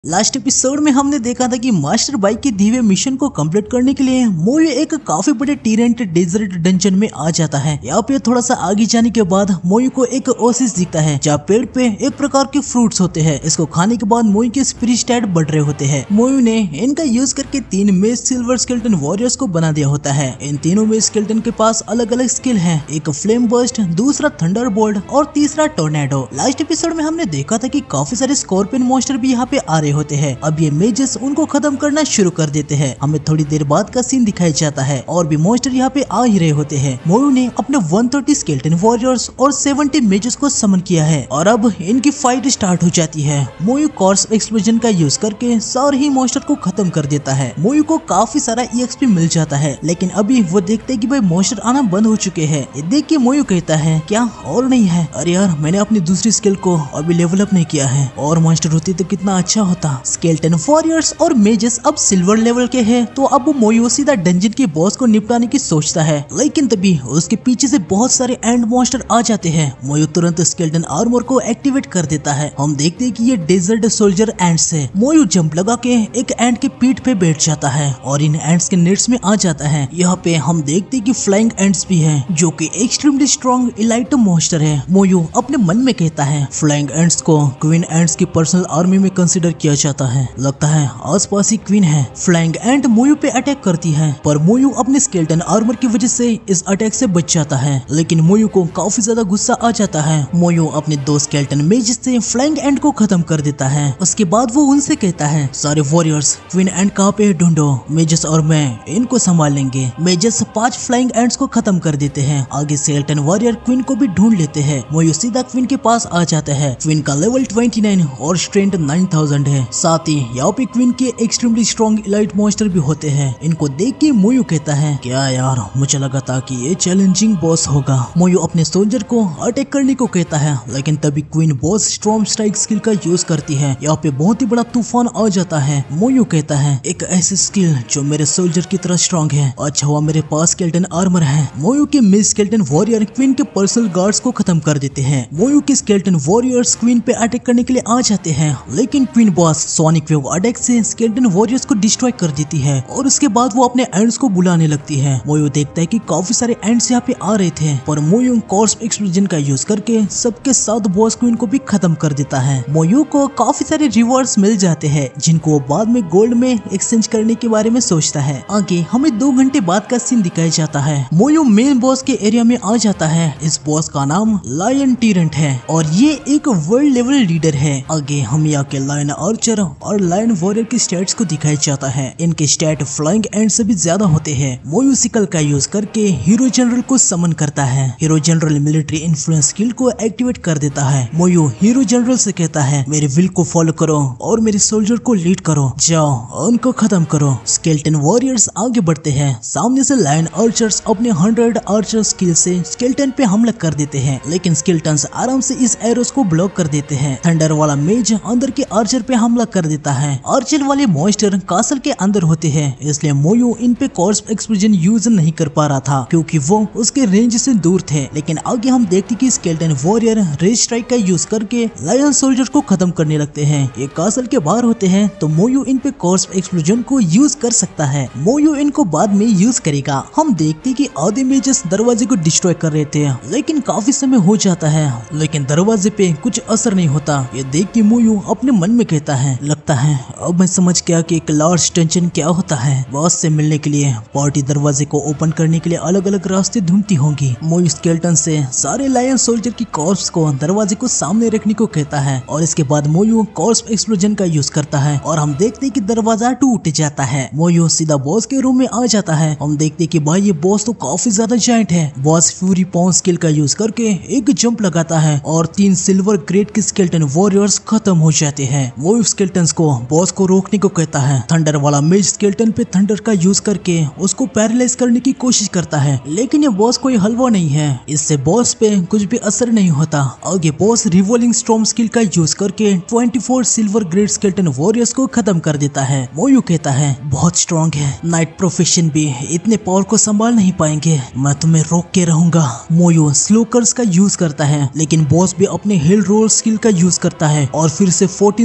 Last episode में हमने देखा था कि मास्टर बाइक के दिए हुए मिशन को कंप्लीट करने के लिए मोयू एक काफी बड़े टीरेंट डेजर्ट डंजन में आ जाता है। यहाँ पे थोड़ा सा आगे जाने के बाद मोयू को एक ओसिस दिखता है जहाँ पेड़ पे एक प्रकार के फ्रूट्स होते हैं। इसको खाने के बाद मोयू के स्पिरिट स्टैट बढ़ रहे होते हैं। मोयू ने इनका यूज करके 3 मेज सिल्वर स्केलेटन वॉरियर्स को बना दिया होता है। इन तीनों मेज स्केलेटन के पास अलग अलग स्किल है, एक फ्लेम बर्स्ट, दूसरा थंडर बोल्ट और तीसरा टोर्नेडो। लास्ट एपिसोड में हमने देखा था कि काफी सारे स्कॉर्पियन मॉन्स्टर भी यहाँ पे आ रहे होते हैं। अब ये मेजेस उनको खत्म करना शुरू कर देते हैं। हमें थोड़ी देर बाद का सीन दिखाया जाता है और भी मॉन्स्टर यहाँ पे आ ही रहे होते हैं। मोयू ने अपने 130 स्केलेटन वॉरियर्स और 70 मेजेस को समन किया है और अब इनकी फाइट स्टार्ट हो जाती है। मोयू कॉर्स एक्सप्लोजन का यूज करके सारे ही मॉन्स्टर को खत्म कर देता है। मोयू को काफी सारा EXP मिल जाता है, लेकिन अभी वो देखते हैं कि भाई मॉन्स्टर आना बंद हो चुके हैं। ये देख के मोयू कहता है क्या और नहीं है? अरे यार, मैंने अपनी दूसरी स्किल को अभी लेवल अप नहीं किया है और मॉन्स्टर होती तो कितना अच्छा होता। स्केलेटन वॉरियर्स और मेजेस अब सिल्वर लेवल के हैं, तो अब मोयू सीधा डंजन के बॉस को निपटाने की सोचता है, लेकिन तभी उसके पीछे से बहुत सारे एंड मॉन्स्टर आ जाते हैं। मोयू तुरंत स्केलेटन आर्मर को एक्टिवेट कर देता है। हम देखते हैं कि ये डेजर्ट सोल्जर एंड्स है। मोयू जंप लगा के एक एंड के पीठ पे बैठ जाता है और इन एंड्स के नेट्स में आ जाता है। यहाँ पे हम देखते हैं कि फ्लाइंग एंड्स भी है जो कि एक्सट्रीमली स्ट्रॉन्ग इलाइट मॉन्स्टर है। मोयू अपने मन में कहता है फ्लाइंग एंड्स को क्वीन एंड्स की पर्सनल आर्मी में कंसिडर किया जाता है। लगता है आसपास ही क्वीन है। फ्लाइंग एंड मोयू पे अटैक करती है, पर मोयू अपने स्केलेटन आर्मर की वजह से इस अटैक से बच जाता है, लेकिन मोयू को काफी ज्यादा गुस्सा आ जाता है। मोयू अपने 2 स्केलेटन मेजेस से फ्लाइंग एंड को खत्म कर देता है। उसके बाद वो उनसे कहता है सारे वॉरियर्स क्वीन एंड कहाँ पे ढूंढो, मेजेस और मैं इनको संभाल लेंगे। मेजेस 5 फ्लाइंग एंड्स को खत्म कर देते हैं। आगे स्केलेटन वॉरियर क्वीन को भी ढूंढ लेते हैं। मोयू सीधा क्वीन के पास आ जाता है। क्वीन का लेवल 29 और स्ट्रेंथ 9000 है। साथ ही यहाँ पे क्वीन के एक्सट्रीमली स्ट्रॉन्ग इलाइट मॉन्स्टर भी होते हैं। इनको देख के मोयू कहता है क्या यार, मुझे लगा था कि ये चैलेंजिंग बॉस होगा। मोयू अपने सोल्जर को अटैक करने को कहता है, लेकिन तभी queen boss storm strike skill का यूज करती है। यहाँ पे बहुत ही बड़ा तूफान आ जाता है। मोयू कहता है एक ऐसी स्किल जो मेरे सोल्जर की तरह स्ट्रॉन्ग है। अच्छा हुआ मेरे पास स्केलेटन आर्मर है। मोयू के मेज स्केलेटन वॉरियर क्वीन के पर्सनल गार्ड्स को खत्म कर देते हैं। मोयू के स्केलेटन वॉरियर्स क्वीन पे अटैक करने के लिए आ जाते हैं, लेकिन queen boss sonic wave attack से स्केलेटन वॉरियर्स को डिस्ट्रॉय कर देती है और उसके बाद वो अपने एंड्स को बुलाने लगती है। मोयू देखता है कि काफी सारे एंड्स यहाँ पे आ रहे थे, पर मोयू कॉर्स एक्सप्लोजन का यूज करके सबके साथ बॉस क्वीन को भी खत्म कर देता है। मोयू को काफी सारे रिवॉर्ड्स मिल जाते हैं, जिनको वो बाद में गोल्ड में एक्सचेंज करने के बारे में सोचता है। आगे हमें 2 घंटे बाद का सीन दिखाया जाता है। मोयू मेन बॉस के एरिया में आ जाता है। इस बॉस का नाम लायन टीरेंट है और ये एक वर्ल्ड लेवल लीडर है। आगे हम यहाँ के लायन आर्चर और लायन वॉरियर के स्टैट्स को दिखाया जाता है। इनके स्टैट फ्लाइंग एंड से भी ज्यादा होते हैं। मोयू सिकल का यूज करके हीरो जनरल को समन करता है। Hero general military influence skill को एक्टिवेट कर देता है। मोयू हीरो जनरल से कहता है मेरे विल को फॉलो करो और मेरे सोल्जर को लीड करो, जाओ उनको खत्म करो। स्केलेटन वॉरियर्स आगे बढ़ते हैं। सामने से लायन आर्चर्स अपने 100 आर्चर स्किल से स्केलेटन पे हमला कर देते हैं, लेकिन स्केलेटन्स आराम से इस एरोस को ब्लॉक कर देते हैं। थंडर वाला मेज अंदर के आर्चर पे हमला कर देता है। आर्चर वाले मॉन्स्टर कासल के अंदर होते हैं, इसलिए मोयू इन पे कॉर्स एक्सप्लोजन यूज नहीं कर पा रहा था क्योंकि वो उसके रेंज से दूर थे। लेकिन आगे हम देखते कि स्केलेटन वॉरियर रेज स्ट्राइक का यूज करके लायन सोल्जर को खत्म करने लगते हैं। ये कासल के बाहर होते हैं, तो मोयू इन पे कॉर्स एक्सप्लोजन को यूज कर सकता है। मोयू इनको बाद में यूज करेगा। हम देखते कि आधे मेजेस दरवाजे को डिस्ट्रॉय कर रहे थे, लेकिन काफी समय हो जाता है, लेकिन दरवाजे पे कुछ असर नहीं होता। ये देख के मोयू अपने मन में कहता है लगता है अब मैं समझ गया कि एक लार्ज टेंशन क्या होता है। बॉस से मिलने के लिए पार्टी दरवाजे को ओपन करने के लिए अलग अलग रास्ते ढूंढती होंगी। मोयू स्केलेटन से सारे लायन सोल्जर की कॉर्प्स को दरवाजे को सामने रखने को कहता है और इसके बाद मोयू कॉर्प्स एक्सप्लोजन का यूज करता है और हम देखते हैं कि दरवाजा टूट जाता है। मोयू सीधा बॉस के रूम में आ जाता है। हम देखते हैं कि भाई ये बॉस तो काफी ज्यादा जायंट है। बॉस फ्यूरी पॉन स्किल का यूज करके एक जंप लगाता है और 3 सिल्वर ग्रेड के स्केलेटन वॉरियर्स खत्म हो जाते हैं। मोयू स्केलेटन्स को बॉस को रोकने को कहता है। थंडर वाला मेज स्केलेटन पे थंडर का यूज करके उसको पैरालाइज करने की कोशिश करता है, लेकिन ये बॉस कोई हलवा नहीं है, इससे बॉस पे कुछ भी असर नहीं होता। आगे बॉस रिवॉल्विंग स्टॉर्म स्किल का यूज करके 24 सिल्वर ग्रेड स्केलेटन वॉरियर्स को खत्म कर देता है। मोयू कहता है बहुत स्ट्रॉन्ग है, नाइट प्रोफेशन भी इतने पावर को संभाल नहीं पाएंगे, मैं तुम्हें रोक के रहूंगा। मोयू स्लोकर्स का यूज करता है, लेकिन बॉस भी अपने हिल रोल स्किल का यूज करता है और फिर से 14 स्केलेटन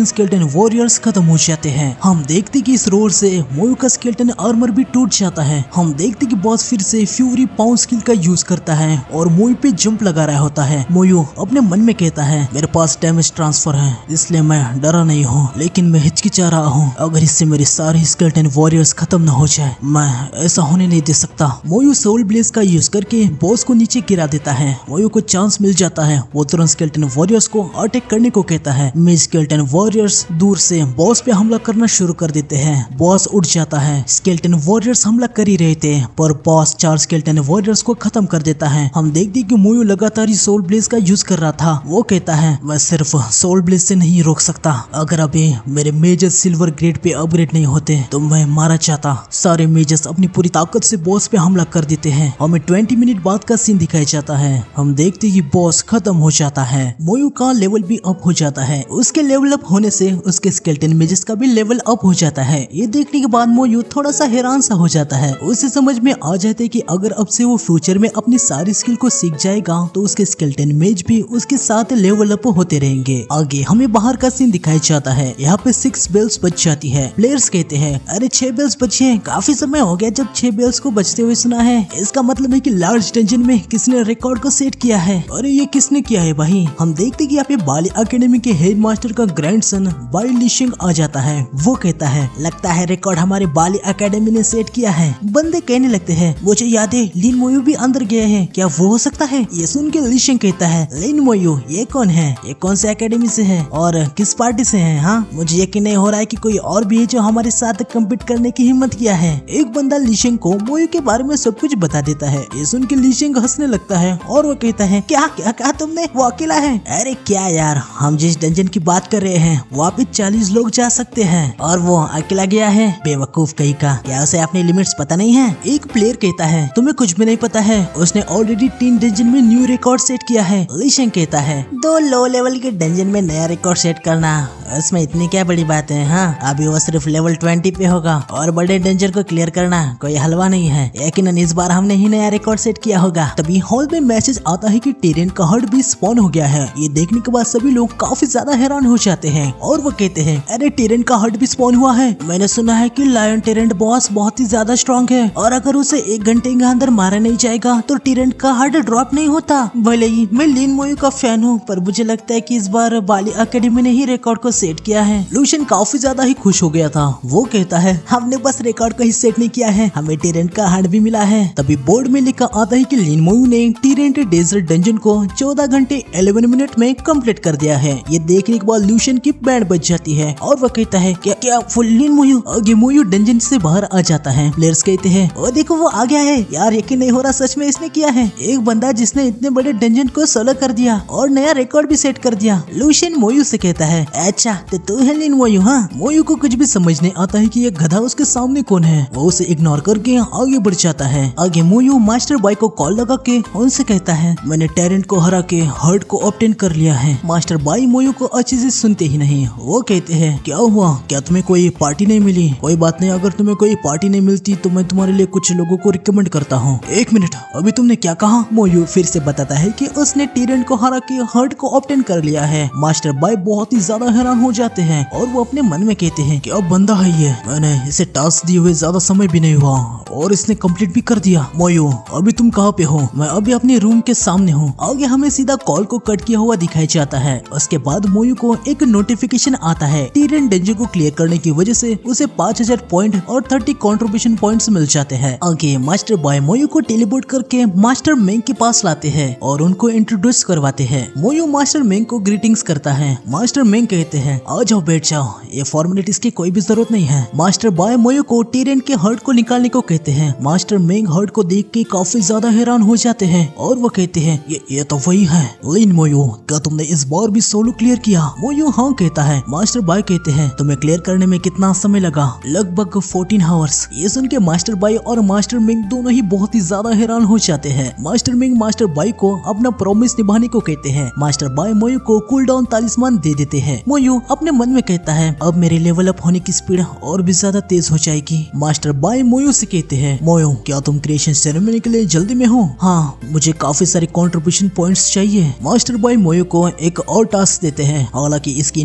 वॉरियर्स खत्म हो जाते हैं। हम देखते कि इस रोर से मोयू का स्केलेटन आर्मर भी टूट जाता है। हम देखते कि बॉस फिर से फ्यूरी पाउंड स्किल का यूज करता है और मोयू पे जंप लगा रहा होता है। मोयू अपने मन में कहता है मेरे पास डैमेज ट्रांसफर है, इसलिए मैं डरा नहीं हूँ, लेकिन मैं हिचकिचा रहा हूँ। अगर इससे मेरे सारे स्केलेटन वॉरियर्स खत्म न हो जाए, मैं ऐसा होने नहीं दे सकता। मोयू सोल ब्लेज का यूज करके बॉस को नीचे गिरा देता है। मोयू को चांस मिल जाता है, वो तुरंत स्केलेटन वॉरियर्स को अटैक करने को कहता है। स्केलेटन वॉरियर्स दूर से बॉस पे हमला करना शुरू कर देते हैं। बॉस उठ जाता है। स्केलेटन वॉरियर्स हमला कर ही रहे थे, पर बॉस 4 स्केलेटन वॉरियर्स को खत्म कर देता है। हम देखते कि मोयू लगातार ही सोल ब्लेज का यूज कर रहा था। वो कहता है मैं सिर्फ सोल ब्लेज से नहीं रोक सकता, अगर अभी मेरे मेजर सिल्वर ग्रेड पे अपग्रेड नहीं होते तो मैं मारा जाता। सारे मेजर्स अपनी पूरी ताकत से बॉस पे हमला कर देते हैं। हमें 20 मिनट बाद का सीन दिखाया जाता है। हम देखते कि बॉस खत्म हो जाता है। मोयू का लेवल भी अप हो जाता है। उसके लेवल अप होने से उसके स्केलेटन मेजर्स का भी लेवल अप हो जाता है। ये देखने के बाद मोयू थोड़ा सा हैरान सा हो जाता है। उसे समझ में आ जाता है कि अगर अब से वो फ्यूचर में अपनी सारी स्किल को सीख जाएगा तो उसके स्केलेटन मेज भी उसके साथ लेवल अप होते रहेंगे। आगे हमें बाहर का सीन दिखाया जाता है। यहाँ पे 6 बेल्स बच जाती है। प्लेयर्स कहते हैं अरे 6 बेल्स बचे हैं, काफी समय हो गया जब 6 बेल्स को बचते हुए सुना है। इसका मतलब है कि लार्ज डंजन में किसने रिकॉर्ड को सेट किया है। अरे ये किसने किया है भाई। हम देखते कि यहाँ पे बाली एकेडमी के हेड मास्टर का ग्रैंडसन बाई लिशिंग आ जाता है। वो कहता है लगता है रिकॉर्ड हमारे बाली एकेडमी ने सेट किया है। बंदे कहने लगते हैं मुझे याद है लिन मोयू भी अंदर गए हैं, क्या वो हो सकता है। ये सुन के लिशिंग कहता है लिन मोयू ये कौन है, ये कौन से एकेडमी से है और किस पार्टी से है। हाँ मुझे यकीन नहीं हो रहा है कि कोई और भी है जो हमारे साथ कम्पीट करने की हिम्मत किया है। एक बंदा लिशिंग को मोयू के बारे में सब कुछ बता देता है। ये सुन के लिशिंग हंसने लगता है और वो कहता है क्या क्या कहा तुमने, वो अकेला है। अरे क्या यार, हम जिस डंजन की बात कर रहे हैं वहाँ पे 40 लोग जा सकते हैं और वो अकेला गया है, बेवकूफ कहीं का, क्या उसे अपने लिमिट्स पता नहीं है। एक प्लेयर कहता है तुम्हें कुछ भी नहीं पता है, उसने ऑलरेडी 3 डंजन में न्यू रिकॉर्ड सेट किया है। लिशिंग कहता है 2 लो लेवल के डंजन में नया रिकॉर्ड सेट करना, उसमें इतनी क्या बड़ी बात है। हाँ अभी वो सिर्फ लेवल 20 पे होगा और बड़े डंजन को क्लियर करना कोई हलवा नहीं है। यकीनन इस बार हमने ही नया रिकॉर्ड सेट किया होगा। तभी हॉल में मैसेज आता है कि टीरेन का हर्ट भी स्पॉन हो गया है। ये देखने के बाद सभी लोग काफी ज्यादा हैरान हो जाते हैं और वो कहते हैं अरे टीरेन का हर्ट भी स्पॉन हुआ है। मैंने सुना है कि लायन टीरेंट बॉस बहुत ही ज्यादा स्ट्रॉन्ग है और अगर उसे 1 घंटे के अंदर मारा नहीं जाएगा तो टीरेंट का हर्ट ड्रॉप नहीं होता। भले ही मैं लिन मोयू का फैन हूँ, पर मुझे लगता है कि इस बार बाली एकेडमी ने ही रिकॉर्ड को सेट किया है। लूशन काफी ज्यादा ही खुश हो गया था। वो कहता है हमने बस रिकॉर्ड को ही सेट नहीं किया है, हमें टीरेंट का हर्ट भी मिला है। तभी बोर्ड में लिखा आता है कि लिन मोयू ने टीरेंट डेजर्ट डंजन को 14 घंटे 11 मिनट में कंप्लीट कर दिया है। ये देखने के बाद लूशन की बैंड बज जाती है और वो कहता है क्या क्या फुल लिन मोयू। आगे मोयू डंजन से बाहर आ जाता है। प्लेयर्स कहते हैं ओ देखो वो आ गया है। यार यकीन नहीं हो रहा, सच में इसने किया है। एक बंदा जिसने इतने बड़े डंजन को सोलो कर दिया और नया रिकॉर्ड भी सेट कर दिया। लूशन मोयू से कहता है अच्छा तो तू है लिन मोयू। हाँ मोयू को कुछ भी समझ नहीं आता है कि ये गधा उसके सामने कौन है। वो उसे इग्नोर करके आगे बढ़ जाता है। आगे मोयू मास्टर बॉय को कॉल लगा के उनसे कहता है मैंने टेरेंट को हरा के हर्ट को ऑब्टेन कर लिया है। मास्टर बॉय मोयू को अच्छे से सुनते ही नहीं। वो कहते हैं क्या हुआ, क्या तुम्हें कोई पार्टी नहीं मिली। कोई बात नहीं, अगर तुम्हें कोई पार्टी नहीं मिलती तो मैं तुम्हारे लिए कुछ लोगों को रिकमेंड करता हूँ। 1 मिनट, अभी तुमने क्या कहा। मोयू फिर से बताता है कि उसने टीरेंट को हरा के हर्ट को ऑब्टेन कर लिया है। मास्टर बॉय बहुत ही ज्यादा हैरान हो जाते हैं और वो अपने मन में कहते हैं कि अब बंदा है ये, मैंने इसे टास्क दिए हुए ज्यादा समय भी नहीं हुआ और इसने कंप्लीट भी कर दिया। मोयू अभी तुम कहाँ पे हो। मैं अभी अपने रूम के सामने हूँ। आगे हमें सीधा कॉल को कट किया हुआ दिखाई जाता है। उसके बाद मोयू को एक नोटिफिकेशन आता है। टीरेंट डंजन को क्लियर करने की वजह से उसे 5000 पॉइंट और 30 कंट्रीब्यूशन पॉइंट्स मिल जाते हैं। आगे मास्टर बॉय मोयू को टेलीपोर्ट करके मास्टर मेंग के पास लाते हैं और उनको इंट्रोड्यूस करवाते हैं। मोयू मास्टर मेंग को ग्रीटिंग्स करता है। मास्टर मेंग कहते हैं आ जाओ बैठ जाओ, ये फॉर्मेलिटीज की कोई भी जरूरत नहीं है। मास्टर बॉय मोयू को टीरेंट के हर्ट को निकालने को कहते हैं। मास्टर मेंग हर्ट को देख के काफी ज्यादा हैरान हो जाते हैं और वो कहते हैं ये तो वही है। लिन मोयू क्या तुमने इस बार भी सोलो क्लियर किया। मोयू हाँ कहता है। मास्टर बॉय कहते हैं तुम्हें क्लियर करने में कितना समय लगा। लगभग 14 आवर्स। ये सुन के मास्टर बॉय और मास्टर मिंग दोनों ही बहुत ही ज्यादा हैरान हो जाते हैं। मास्टर मिंग मास्टर बॉय को अपना प्रॉमिस निभाने को कहते हैं। मास्टर बॉय मोयू को कूल डाउन तालिस्मान दे देते हैं। मोयू अपने मन में कहता है अब मेरे लेवल अप होने की स्पीड और भी ज्यादा तेज हो जाएगी। मास्टर बॉय मोयू से कहते हैं मोयू क्या तुम क्रिएशन सेरेमनी के लिए जल्दी में हो। हाँ मुझे काफी सारे कंट्रीब्यूशन पॉइंट्स चाहिए। मास्टर बॉय मोयू को एक और टास्क देते हैं, हालांकि इसकी इन्फॉर्मेशन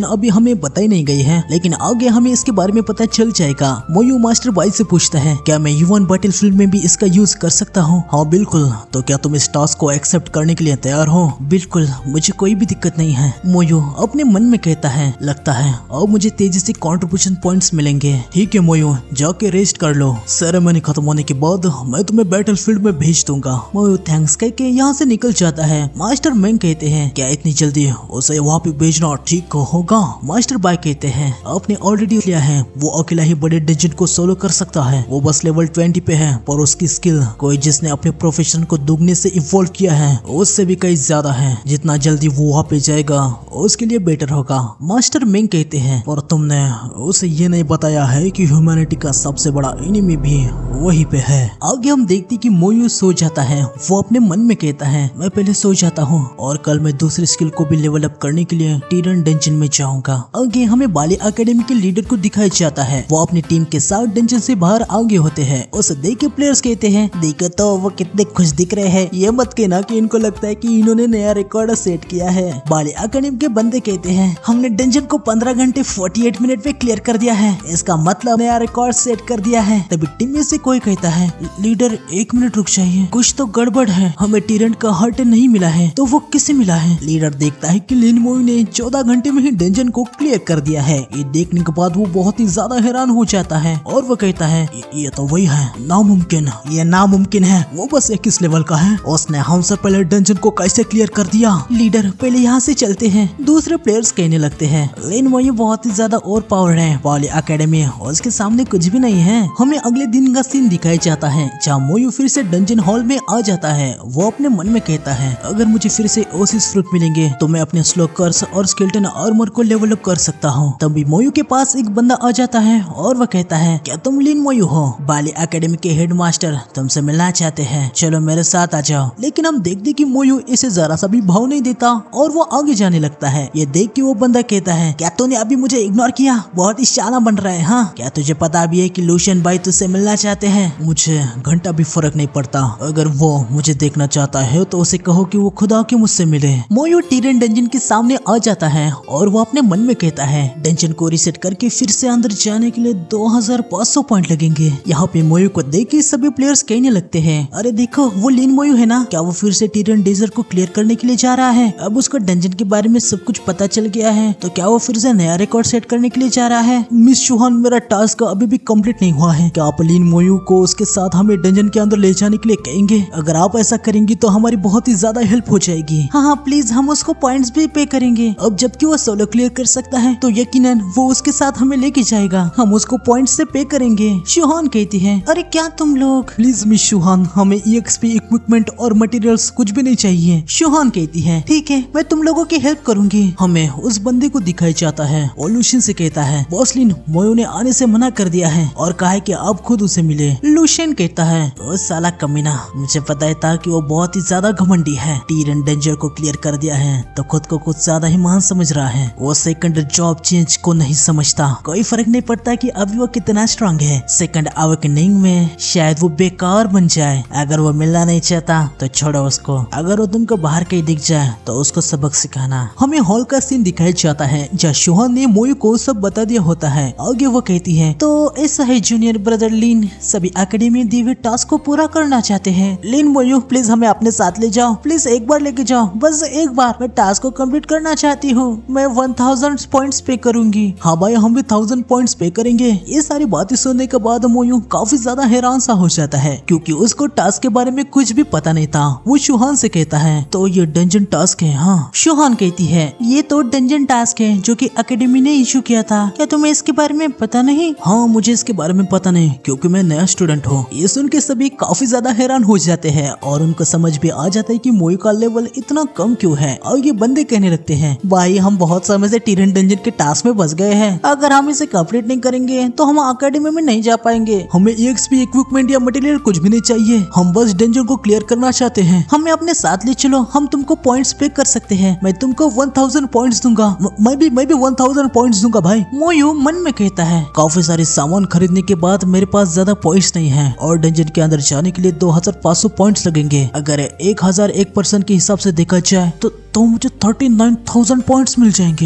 अभी हमें बताई नहीं गई है, लेकिन आगे हमें इसके बारे में पता चल जाएगा। मोयू मास्टर बाई से पूछता है, क्या मैं U1 बैटलफील्ड में भी इसका यूज कर सकता हूँ? हाँ बिल्कुल। तो क्या तुम इस टास्क को एक्सेप्ट करने के लिए तैयार हो? बिल्कुल, मुझे कोई भी दिक्कत नहीं है। मोयू अपने मन में कहता है, लगता है अब मुझे तेजी से कंट्रीब्यूशन पॉइंट्स मिलेंगे। ठीक है मोयू, जाके रेस्ट कर लो। सेरेमनी खत्म होने के बाद मैं तुम्हें बैटलफील्ड में भेज दूंगा। मोयू थैंक्स कह के यहाँ से निकल जाता है। मास्टर मेंग कहते हैं, क्या इतनी जल्दी उसे वहाँ पे भेजना ठीक होगा? मास्टर बाय कहते हैं, आपने ऑलरेडी लिया है, वो अकेला ही बड़े डंजन को सोलो कर सकता है। वो बस लेवल 20 पे है, पर उसकी स्किल कोई जिसने अपने प्रोफेशन को दुगने से इवॉल्व किया है उससे भी कई ज्यादा है। जितना जल्दी वो वहाँ पे जाएगा उसके लिए बेटर होगा। मास्टर मेंग कहते हैं, और तुमने उसे ये नहीं बताया है कि ह्यूमैनिटी का सबसे बड़ा एनिमी भी वहीं पे है। आगे हम देखते कि मोयू सो जाता है। वो अपने मन में कहता है, मैं पहले सो जाता हूँ और कल मैं दूसरी स्किल को भी लेवल अप करने के लिए टीरन डंजन में जाऊंगा। आगे हमें बाली एकेडमी के लीडर को दिखाया जाता है। वो अपनी टीम के साथ डंजन से बाहर आगे होते हैं। उसे देख के प्लेयर्स कहते हैं, देखो तो वो कितने खुश दिख रहे हैं। ये मत कहना कि इनको लगता है कि इन्होंने नया रिकॉर्ड सेट किया है। बाली एकेडमी के बंदे कहते हैं, हमने डंजन को 15 घंटे 48 मिनट में क्लियर कर दिया है, इसका मतलब नया रिकॉर्ड सेट कर दिया है। तभी टीम में से कोई कहता है, लीडर 1 मिनट रुक जाइए, कुछ तो गड़बड़ है, हमें टीरेंट का हार्ट नहीं मिला है। तो वो किसे मिला है? लीडर देखता है कि लिन मोयू ने 14 घंटे में ही डंजन को क्लियर कर दिया है। ये देखने के बाद वो बहुत ही ज्यादा हैरान हो जाता है और वो कहता है, ये तो वही है, नामुमकिन, ये नामुमकिन है, वो बस 21 लेवल का है, उसने हमसे पहले डंजन को कैसे क्लियर कर दिया? लीडर पहले यहाँ से चलते हैं। दूसरे प्लेयर्स कहने लगते हैं, लिन मोयू बहुत ही ज्यादा ओवर पावर है, बाली एकेडमी उसके सामने कुछ भी नहीं है। हमें अगले दिन का सीन दिखाया जाता है जहाँ मोयू फिर से डंजन हॉल में आ जाता है। वो अपने मन में कहता है, अगर मुझे फिर से ओसिस फ्रूट मिलेंगे तो मैं अपने स्लो कर्स और स्केलेटन आर्मर को लेवल अप कर सकता हूँ। तभी मोयू के पास एक बंदा आ जाता है और वह कहता है, क्या तुम लिन मोयू हो? बाली एकेडमी के हेडमास्टर तुमसे मिलना चाहते हैं, चलो मेरे साथ आ जाओ। लेकिन हम देखते कि मोयू इसे जरा सा भी भाव नहीं देता और वो आगे जाने लगता है। ये देख के वो बंदा कहता है, क्या तूने अभी मुझे इग्नोर किया? बहुत ही शाना बन रहा है। हाँ, क्या तुझे पता भी है कि लूशियन भाई तुझसे मिलना चाहते हैं? मुझे घंटा भी फर्क नहीं पड़ता, अगर वो मुझे देखना चाहता है तो उसे कहो कि वो खुद आके मुझसे मिले। मोयू टीरन डंजन के सामने आ जाता है और वो अपने मन में कहता है, डंजन को रिसेट करके फिर से अंदर जाने के लिए 2500 पॉइंट लगेंगे। यहाँ पे मोयू को देख के सभी प्लेयर्स कहने लगते हैं, अरे देखो वो लिन मोयू है ना, क्या वो फिर से टीरन डेजर्ट को क्लियर करने के लिए जा रहा है? अब उसको डंजन के बारे में सब कुछ पता चल गया है, तो क्या वो फिर से नया रिकॉर्ड सेट करने के लिए जा रहा है? मिस चौहान, मेरा टास्क अभी भी कंप्लीट नहीं हुआ है, क्या आप लिन मोयू को उसके साथ हमें डंजन के अंदर ले जाने के लिए कहेंगे? अगर आप ऐसा करेंगी तो हमारी बहुत ही ज्यादा हेल्प हो जाएगी। हाँ प्लीज, हम उसको पॉइंट्स भी पे करेंगे। अब जबकि वो सोलो क्लियर कर सकता है तो यकीनन वो उसके साथ हमें लेके जाएगा, हम उसको पॉइंट्स से पे करेंगे। चौहान कहती है, अरे क्या तुम लोग, प्लीज मिस चौहान, हमें EXP इक्विपमेंट और मटेरियल्स कुछ भी नहीं चाहिए। चौहान कहती है, ठीक है, मैं तुम लोगों की हेल्प करूंगी। हमें उस बंदे को दिखाया जाता है। वो लूशियन से कहता है, बॉस लिन मोयू ने आने से मना कर दिया है और कहा है कि आप खुद उसे मिले। लूशियन कहता है, वो साला कमीना, मुझे पता था कि वो बहुत ही ज्यादा घमंडी है, टीरन डेंजर को क्लियर कर दिया है तो खुद को कुछ ज्यादा ही महान समझ रहा है। वो सेकंड जॉब चेंज को नहीं समझता, कोई फर्क नहीं पड़ता कि अभी वो कितना स्ट्रांग है। सेकंड अवेकनिंग में शायद वो बेकार बन जाए। अगर वो मिलना नहीं चाहता तो छोड़ो उसको, अगर वो तुमको बाहर कहीं दिख जाए तो उसको सबक सिखाना। हमें हॉल का सीन दिखाया जाता है जहाँ चौहान ने मोयू को सब बता दिया होता है। आगे वो कहती है, तो ऐसा है जूनियर ब्रदर लिन, सभी एकेडमी में दिए हुए टास्क को पूरा करना चाहते हैं। लिन मोयू प्लीज हमें अपने साथ ले जाओ, प्लीज एक बार लेके जाओ, बस एक बार, मैं टास्क को कंप्लीट करना चाहती हूँ, मैं 1000 पॉइंट्स पे करूंगी। हाँ भाई, हम भी 1000 पॉइंट्स पे करेंगे। ये सारी बातें सुनने के बाद मोयू काफी ज्यादा हैरान सा हो जाता है क्योंकि उसको टास्क के बारे में कुछ भी पता नहीं था। वो चौहान से कहता है, तो ये डंजन टास्क है? हाँ। चौहान कहती है, ये तो डंजन टास्क है जो कि एकेडमी ने इशू किया था, क्या तुम्हें इसके बारे में पता नहीं? हाँ, मुझे इसके बारे में पता नहीं क्योंकि मैं नया स्टूडेंट हूँ। ये सुन के सभी काफी ज्यादा हैरान हो जाते हैं और उनको समझ भी आ जाता है कि मोयू का लेवल इतना कम क्यों है। और ये बंदे कहने लगते हैं, भाई हम बहुत समय से टीरन डंजन के टास्क में बस गए हैं, अगर हम इसे कंप्लीट नहीं करेंगे तो हम एकेडमी में नहीं जा पाएंगे। हमें EXP इक्विपमेंट या मटेरियल कुछ भी नहीं चाहिए, हम बस डंजन को क्लियर करना चाहते हैं, हमें अपने साथ ले चलो, हम तुमको पॉइंट्स पे कर सकते हैं, मैं तुमको 1000 पॉइंट्स दूंगा। मैं भी 1000 पॉइंट्स दूंगा भाई। मोयू मन में कहता है, काफी सारे सामान खरीदने के बाद मेरे पास ज्यादा पॉइंट्स नहीं है और डंजन के अंदर जाने के लिए 2500 पॉइंट्स लगेंगे। अगर 1001 पर्सन के हिसाब से देखा जाए तो मुझे 39,000 पॉइंट्स मिल जाएंगे।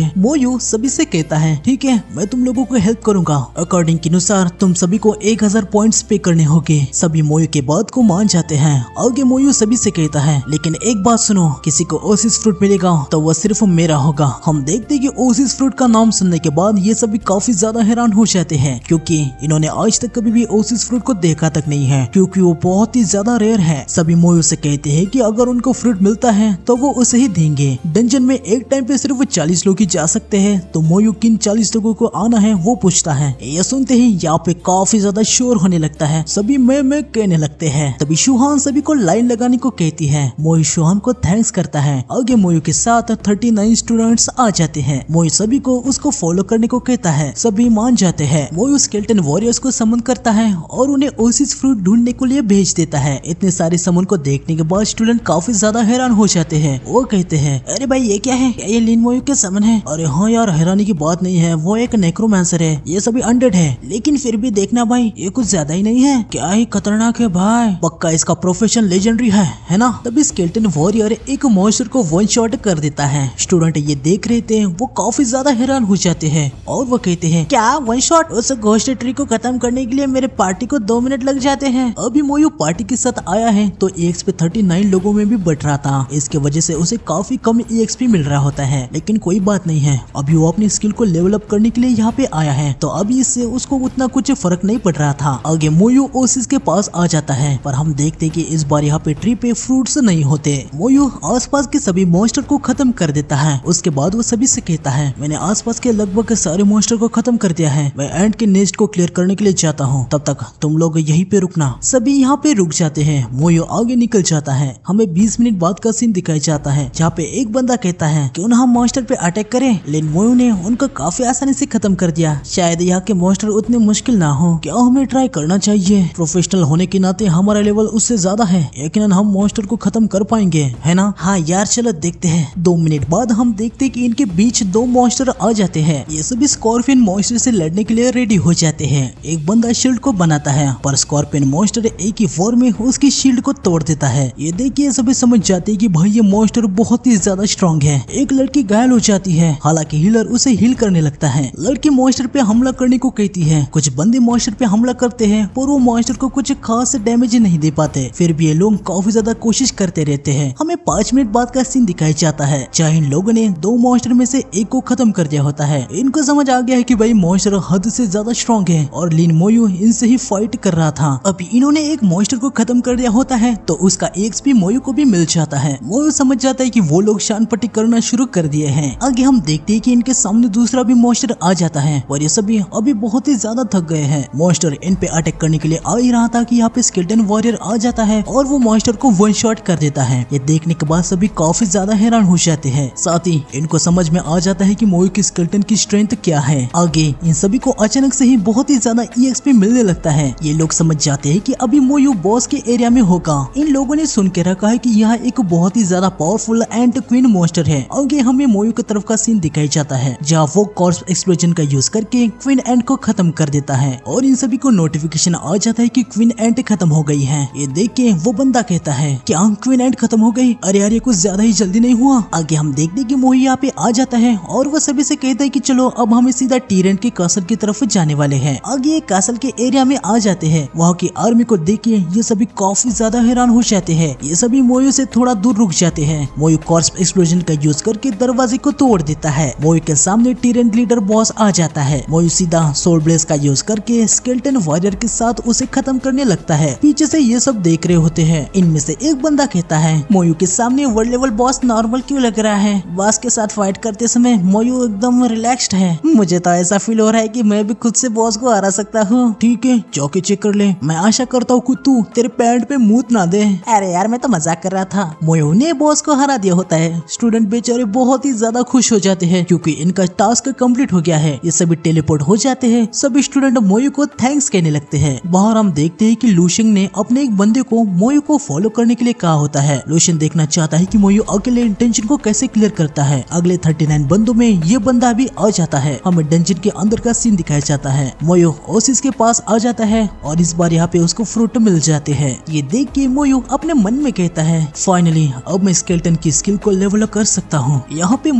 मोयू सभी से कहता है ठीक है मैं तुम लोगों को हेल्प करूंगा, अकॉर्डिंग के अनुसार तुम सभी को 1000 पॉइंट्स पे करने होंगे। सभी मोयू के बात को मान जाते हैं। आगे मोयू सभी से कहता है लेकिन एक बात सुनो, किसी को ओसिस फ्रूट मिलेगा तो वह सिर्फ मेरा होगा। हम देखते कि ओसिस फ्रूट का नाम सुनने के बाद ये सभी काफी ज्यादा हैरान हो जाते हैं क्योंकि इन्होंने आज तक कभी भी ओसिस फ्रूट को देखा तक नहीं है क्योंकि वो बहुत ही ज्यादा रेयर है। सभी मोयू से कहते हैं कि अगर उनको फ्रूट मिलता है तो वो उसे ही देंगे। डंजन में एक टाइम पे सिर्फ 40 लोग ही जा सकते हैं तो मोयू किन 40 लोगों को आना है वो पूछता है। ये सुनते ही यहाँ पे काफी ज्यादा शोर होने लगता है। सभी मैं कहने लगते हैं। तभी शुहान सभी को लाइन लगाने को कहती है। मोयू शुहान को थैंक्स करता है। आगे मोयू के साथ 39 स्टूडेंट्स आ जाते हैं। मोयू सभी को उसको फॉलो करने को कहता है। सभी मान जाते हैं। मोयू स्केलेटन वॉरियर्स को समन करता है और उन्हें ओसिस फ्रूट ढूंढने के लिए भेज देता है। इतने सारे समन को देखने के बाद स्टूडेंट काफी ज्यादा हैरान हो जाते हैं। वो कहते हैं अरे भाई ये क्या है, क्या ये लीन मोयू के समन है? अरे हाँ यार हैरानी की बात नहीं है, वो एक नेक्रोमैंसर है। ये सभी अनडेड है लेकिन फिर भी देखना भाई ये कुछ ज्यादा ही नहीं है, क्या ही खतरनाक है भाई, पक्का इसका प्रोफेशन लेजेंडरी है ना? तभी स्केलेटन वॉरियर एक मॉन्स्टर को वन शॉट कर देता है। स्टूडेंट ये देख रहे थे वो काफी ज्यादा हैरान हो जाते हैं और वो कहते हैं क्या वन शॉट? उस घोस्ट ट्री को खत्म करने के लिए मेरे पार्टी को 2 मिनट लग जाते हैं। अभी मोयू पार्टी के साथ आया है तो EXP 39 लोगों में भी बट रहा था। इसके वजह से उसे काफी कम EXP मिल रहा होता है लेकिन कोई बात नहीं है, अभी वो अपनी स्किल को लेवल अप करने के लिए यहाँ पे आया है तो अभी इससे उसको उतना कुछ फर्क नहीं पड़ रहा था। आगे मोयू ओसिस के पास आ जाता है पर हम देखते कि इस बार यहाँ पे ट्री पे फ्रूट्स नहीं होते। मोयू आसपास के सभी मॉन्स्टर को खत्म कर देता है। उसके बाद वो सभी से कहता है मैंने आसपास के लगभग सारे मॉन्स्टर को खत्म कर दिया है, मैं एंड के नेस्ट को क्लियर करने के लिए जाता हूँ, तब तक तुम लोग यहीं पे रुकना। सभी यहाँ पे रुक जाते हैं। मोयू आगे निकल जाता है। हमें 20 मिनट बाद का सीन दिखाया जाता है जहाँ पे एक बंदा कहता है क्यों ना हम मॉन्स्टर पे अटैक करें, लेकिन मोयू ने उनको काफी आसानी से खत्म कर दिया। शायद यहाँ के मॉन्स्टर उतने मुश्किल ना हो, क्या हमें ट्राई करना चाहिए? प्रोफेशनल होने के नाते हमारा लेवल उससे ज्यादा है, यकीनन हम मॉन्स्टर को खत्म कर पाएंगे, है ना? हाँ यार चलो देखते हैं। 2 मिनट बाद हम देखते हैं कि इनके बीच 2 मॉन्स्टर आ जाते हैं। ये सभी स्कॉर्पियन मॉन्स्टर से लड़ने के लिए रेडी हो जाते हैं। एक बंदा शील्ड को बनाता है पर स्कॉर्पियन मॉन्स्टर एक ही वॉर में उसकी शील्ड को तोड़ देता है। ये देखिए सभी समझ जाते हैं कि भाई ये मॉन्स्टर बहुत ही ज्यादा स्ट्रॉन्ग है। एक लड़की घायल हो जाती है, हालांकि हीलर उसे हील करने लगता है। लड़की मॉन्स्टर पे हमला करने को कहती है। कुछ बंदे मॉन्स्टर पे हमला करते हैं पर वो मॉन्स्टर को कुछ खास डैमेज नहीं दे पाते। फिर भी ये लोग काफी ज्यादा कोशिश करते रहते हैं। हमें 5 मिनट बाद का सीन दिखाया जाता है जहाँ इन लोगों ने 2 मॉन्स्टर में से एक को खत्म कर दिया होता है। इनको समझ आ गया है कि भाई मॉन्स्टर हद से ज्यादा स्ट्रॉन्ग है और लीन मोयू इनसे ही फाइट कर रहा था। अभी इन्होंने एक मॉन्स्टर को खत्म कर दिया होता है तो उसका EXP मोयू को भी मिल जाता है। मोयू समझ जाता है कि वो लोग शान पट्टी करना शुरू कर दिए हैं। आगे हम देखते हैं कि इनके सामने दूसरा भी मॉन्स्टर आ जाता है और ये सभी अभी बहुत ही ज्यादा थक गए हैं। मॉन्स्टर इन पे अटैक करने के लिए आ ही रहा था कि यहाँ पे स्केलेटन वॉरियर आ जाता है और वो मॉन्स्टर को वन शॉट कर देता है। ये देखने के बाद सभी काफी ज्यादा हैरान हो जाते हैं। साथ ही इनको समझ में आ जाता है कि मोयू की स्केलेटन की स्ट्रेंथ क्या है। आगे इन सभी को अचानक से ही बहुत ही ज्यादा EXP मिलने लगता है। ये लोग समझ जाते हैं कि अभी मोयू बॉस के एरिया में होगा। इन लोगों ने सुन के रखा है कि यहाँ एक बहुत ही ज्यादा पावरफुल एंड क्वीन मॉन्स्टर है। आगे हमें मोयू की तरफ का सीन दिखाया जाता है जहाँ वो कॉर्प्स एक्सप्लोजन का यूज करके क्वीन एंट को खत्म कर देता है और इन सभी को नोटिफिकेशन आ जाता है कि क्वीन एंट खत्म हो गई है। ये देख के वो बंदा कहता है क्या क्वीन एंट खत्म हो गई? अरे यार ये कुछ ज्यादा ही जल्दी नहीं हुआ? आगे हम देखते कि मोयू यहाँ पे आ जाता है और वो सभी से कहता है कि चलो अब हमें सीधा टीरेंट के कासल की तरफ जाने वाले हैं। आगे ये कासल के एरिया में आ जाते हैं। वहाँ की आर्मी को देख के ये सभी काफी ज्यादा हैरान हो जाते हैं। ये सभी मोयू से थोड़ा दूर रुक जाते हैं। मोयू कॉर्प्स एक्सप्लोजन का यूज करके दरवाजे को तोड़ देता है। मोयू के सामने टीरेंट लीडर बॉस आ जाता है। मोयू सीधा सोल ब्लेज का यूज करके स्केलेटन वॉरियर के साथ उसे खत्म करने लगता है। पीछे से ये सब देख रहे होते हैं। इनमें से एक बंदा कहता है मोयू के सामने वर्ल्ड लेवल बॉस नॉर्मल क्यों लग रहा है? बॉस के साथ फाइट करते समय मोयू एकदम रिलैक्स्ड है। मुझे तो ऐसा फील हो रहा है कि मैं भी खुद से बॉस को हरा सकता हूँ। ठीक है जाके चेक कर ले। मैं आशा करता हूँ तू तेरे पैंट पे मूत ना दे। अरे यार मैं तो मजाक कर रहा था। मोयू ने बॉस को हरा दिया होता है। स्टूडेंट बेचारे बहुत ही ज्यादा खुश हो जाते हैं क्योंकि इनका टास्क कंप्लीट हो गया है। ये सभी टेलीपोर्ट हो जाते हैं। सभी स्टूडेंट मोयू को थैंक्स कहने लगते हैं। बाहर हम देखते हैं कि लूशिंग ने अपने एक बंदे को मोयू को फॉलो करने के लिए कहा होता है। लूशिंग देखना चाहता है कि मोयू अकेले डंजन को कैसे क्लियर करता है। अगले 39 बंदों में ये बंदा भी आ जाता है। हमें डंजन के अंदर का सीन दिखाया जाता है। मोयू ओसिस के पास आ जाता है और इस बार यहाँ पे उसको फ्रूट मिल जाते हैं। ये देख के मोयू अपने मन में कहता है फाइनली अब मैं स्केलेटन की स्किल को लेवल कर सकता हूँ। यहाँ पे मॉन्स्टर्स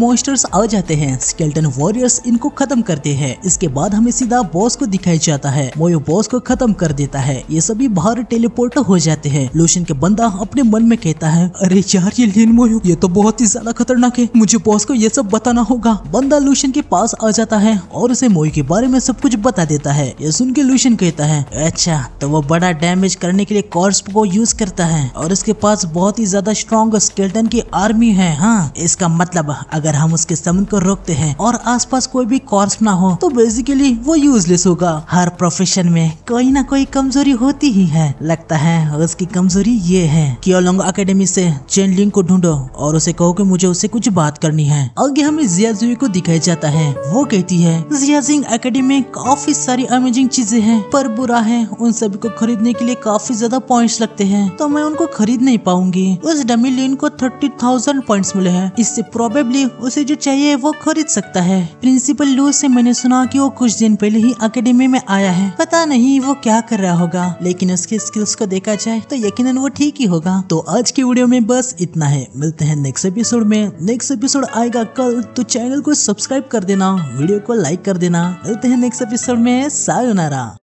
आ जाते हैं। स्केलेटन वॉरियर्स इनको खत्म करते हैं। इसके बाद हमें सीधा बॉस को दिखाया जाता है। मोयो बॉस को खत्म कर देता है। ये सभी बाहर टेलीपोर्ट हो जाते हैं। लूशियन के बंदा अपने मन में कहता है, अरे यार ये लिन मोयो ये तो बहुत ही ज्यादा खतरनाक है, मुझे बॉस को ये सब बताना होगा। बंदा लूशियन के पास आ जाता है और उसे मोयो के बारे में सब कुछ बता देता है। ये सुन के लूशियन कहता है, अच्छा तो वो बड़ा डैमेज करने के लिए कॉर्प्स को यूज करता है और इसके पास बहुत ही ज्यादा स्ट्रॉन्ग स्केलेटन की आर्मी है। हाँ, इसका मतलब अगर हम उसके समन को रोकते हैं और आसपास कोई भी कॉर्प्स ना हो तो बेसिकली वो यूजलेस होगा। हर प्रोफेशन में कोई ना कोई कमजोरी होती ही है। लगता है उसकी कमजोरी ये है। कियोलोंग एकेडमी से चेन लिंग को ढूंढो और उसे कहो कि मुझे उससे कुछ बात करनी है। आगे हमें जिया जुई को दिखाया जाता है। वो कहती है, जियाजिंग एकेडमी में काफी सारी अमेजिंग चीजें हैं, पर बुरा है उन सभी को खरीदने के लिए काफी ज्यादा पॉइंट्स लगते हैं, तो मैं उनको खरीद नहीं पाऊंगी। उस डमी लिन को 30,000 पॉइंट्स मिले हैं। इससे प्रोबेबली उसे जो चाहिए वो खरीद सकता है। प्रिंसिपल लू से मैंने सुना कि वो कुछ दिन पहले ही एकेडमी में आया है। पता नहीं वो क्या कर रहा होगा, लेकिन उसके स्किल्स को देखा जाए तो यकीनन वो ठीक ही होगा। तो आज की वीडियो में बस इतना है। मिलते हैं नेक्स्ट एपिसोड में। नेक्स्ट एपिसोड आएगा कल, तो चैनल को सब्सक्राइब कर देना, वीडियो को लाइक कर देना। मिलते हैं नेक्स्ट एपिसोड में। सायोनारा।